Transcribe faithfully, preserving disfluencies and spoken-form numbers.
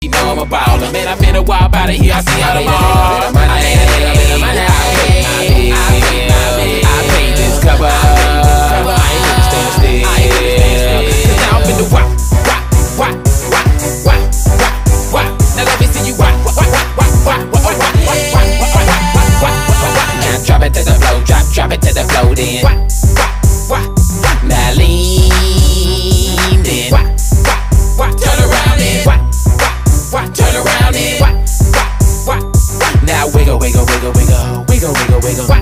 You know I'm a baller, man. I've been a while out of here. I see all the ball. I paid this cover. I ain't gonna stand still. Cause now I'm finna wop, wop, wop, wop, wop, wop, wop. Now let me see you wop, wop, wop, wop, wop, wop, wop, wop, wop, wop, wop, wop. Now drop it to the floor, drop, drop it to the floor, then.